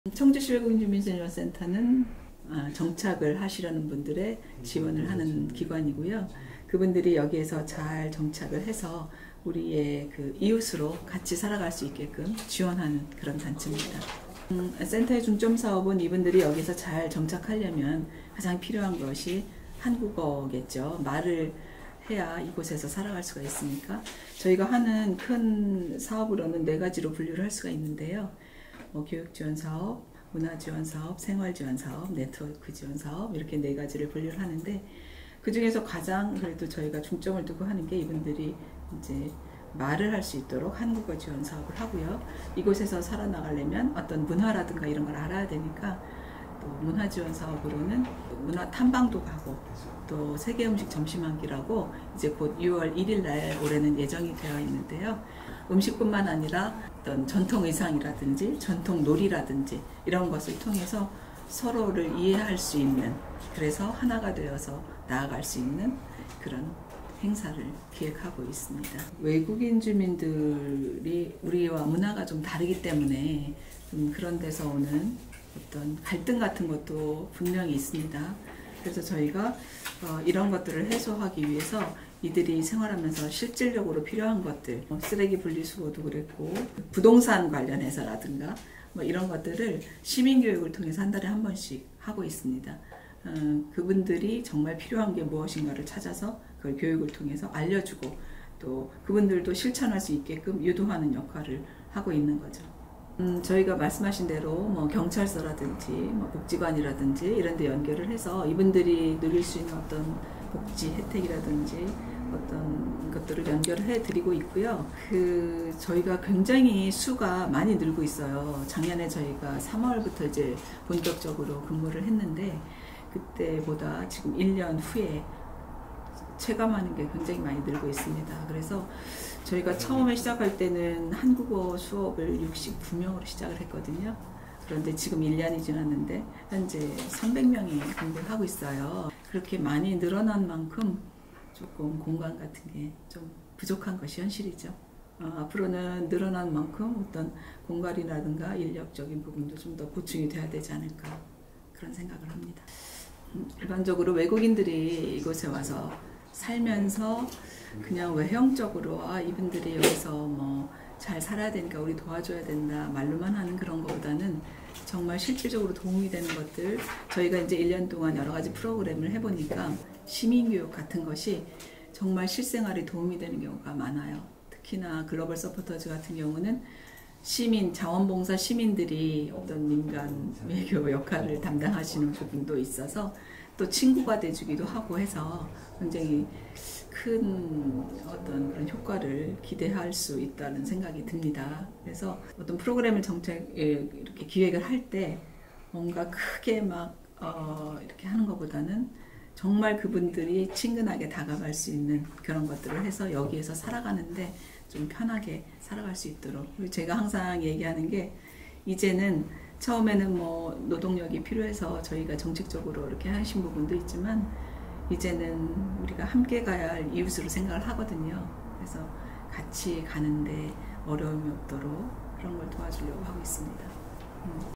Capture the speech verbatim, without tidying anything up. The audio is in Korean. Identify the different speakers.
Speaker 1: 청주시 외국인주민센터는 정착을 하시려는 분들의 지원을 하는 기관이고요. 그분들이 여기에서 잘 정착을 해서 우리의 그 이웃으로 같이 살아갈 수 있게끔 지원하는 그런 단체입니다. 음, 센터의 중점 사업은 이분들이 여기서 잘 정착하려면 가장 필요한 것이 한국어겠죠. 말을 해야 이곳에서 살아갈 수가 있으니까 저희가 하는 큰 사업으로는 네 가지로 분류를 할 수가 있는데요. 뭐 교육지원사업, 문화지원사업, 생활지원사업, 네트워크 지원사업 이렇게 네 가지를 분류를 하는데 그 중에서 가장 그래도 저희가 중점을 두고 하는 게 이분들이 이제 말을 할 수 있도록 한국어 지원 사업을 하고요. 이곳에서 살아나가려면 어떤 문화라든가 이런 걸 알아야 되니까 또 문화 지원 사업으로는 문화 탐방도 가고 또 세계 음식 점심 한 끼라고 이제 곧 유월 일일 날 올해는 예정이 되어 있는데요. 음식뿐만 아니라 어떤 전통 의상이라든지 전통 놀이라든지 이런 것을 통해서 서로를 이해할 수 있는, 그래서 하나가 되어서 나아갈 수 있는 그런 행사를 기획하고 있습니다. 외국인 주민들이 우리와 문화가 좀 다르기 때문에 좀 그런 데서 오는 어떤 갈등 같은 것도 분명히 있습니다. 그래서 저희가 어, 이런 것들을 해소하기 위해서 이들이 생활하면서 실질적으로 필요한 것들, 뭐 쓰레기 분리수거도 그랬고 부동산 관련해서라든가 뭐 이런 것들을 시민교육을 통해서 한 달에 한 번씩 하고 있습니다. 어, 그분들이 정말 필요한 게 무엇인가를 찾아서 그걸 교육을 통해서 알려주고 또 그분들도 실천할 수 있게끔 유도하는 역할을 하고 있는 거죠. 음, 저희가 말씀하신 대로 뭐 경찰서라든지 뭐 복지관이라든지 이런 데 연결을 해서 이분들이 누릴 수 있는 어떤 복지 혜택이라든지 어떤 것들을 연결을 해 드리고 있고요. 그 저희가 굉장히 수가 많이 늘고 있어요. 작년에 저희가 삼월부터 이제 본격적으로 근무를 했는데 그때보다 지금 일 년 후에 체감하는 게 굉장히 많이 늘고 있습니다. 그래서 저희가 처음에 시작할 때는 한국어 수업을 육십구 명으로 시작을 했거든요. 그런데 지금 일 년이 지났는데 현재 삼백 명이 공부를 하고 있어요. 그렇게 많이 늘어난 만큼 조금 공간 같은 게 좀 부족한 것이 현실이죠. 어, 앞으로는 늘어난 만큼 어떤 공간이라든가 인력적인 부분도 좀 더 보충이 돼야 되지 않을까 그런 생각을 합니다. 음, 일반적으로 외국인들이 이곳에 와서 살면서 그냥 외형적으로 아 이분들이 여기서 뭐 잘 살아야 되니까 우리 도와줘야 된다 말로만 하는 그런 것보다는 정말 실질적으로 도움이 되는 것들, 저희가 이제 일 년 동안 여러 가지 프로그램을 해보니까 시민교육 같은 것이 정말 실생활에 도움이 되는 경우가 많아요. 특히나 글로벌 서포터즈 같은 경우는 시민, 자원봉사 시민들이 어떤 민간 외교 역할을 담당하시는 부분도 있어서 또 친구가 돼주기도 하고 해서 굉장히 큰 어떤 그런 효과를 기대할 수 있다는 생각이 듭니다. 그래서 어떤 프로그램을 정책 이렇게 기획을 할 때 뭔가 크게 막 어 이렇게 하는 것보다는 정말 그분들이 친근하게 다가갈 수 있는 그런 것들을 해서 여기에서 살아가는데 좀 편하게 살아갈 수 있도록. 그리고 제가 항상 얘기하는 게 이제는 처음에는 뭐 노동력이 필요해서 저희가 정책적으로 이렇게 하신 부분도 있지만 이제는 우리가 함께 가야 할 이웃으로 생각을 하거든요. 그래서 같이 가는데 어려움이 없도록 그런 걸 도와주려고 하고 있습니다. 음.